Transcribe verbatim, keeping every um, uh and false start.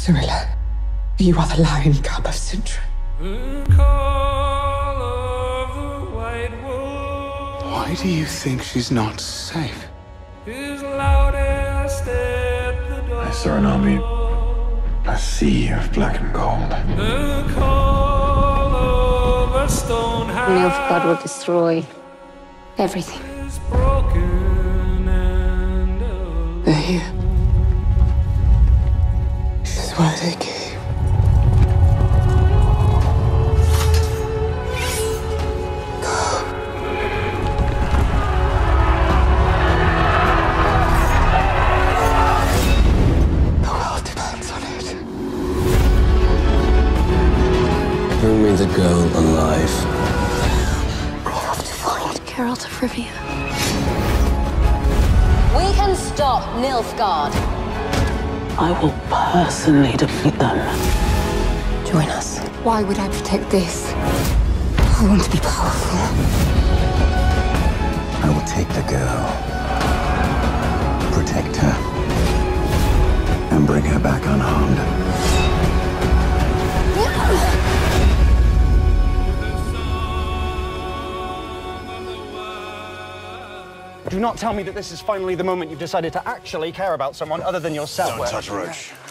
Cyrilla, you are the lion cub of Sintra. Why do you think she's not safe? I saw an army, a sea of black and gold. Nilfgaard will destroy everything. They're here. This is why they came. Bring me the girl alive. I have to find Geralt of Rivia. We can stop Nilfgaard. I will personally defeat them. Join us. Why would I protect this? I want to be powerful. I will take the girl, protect her, and bring her back unharmed. Do not tell me that this is finally the moment you've decided to actually care about someone other than yourself. Don't touch Roche.